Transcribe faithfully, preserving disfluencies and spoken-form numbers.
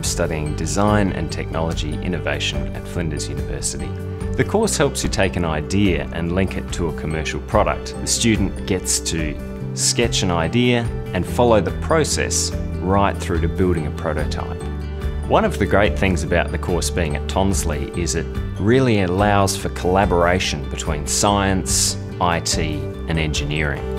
studying Design and Technology Innovation at Flinders University. The course helps you take an idea and link it to a commercial product. The student gets to sketch an idea and follow the process right through to building a prototype. One of the great things about the course being at Tonsley is it really allows for collaboration between science, I T and engineering.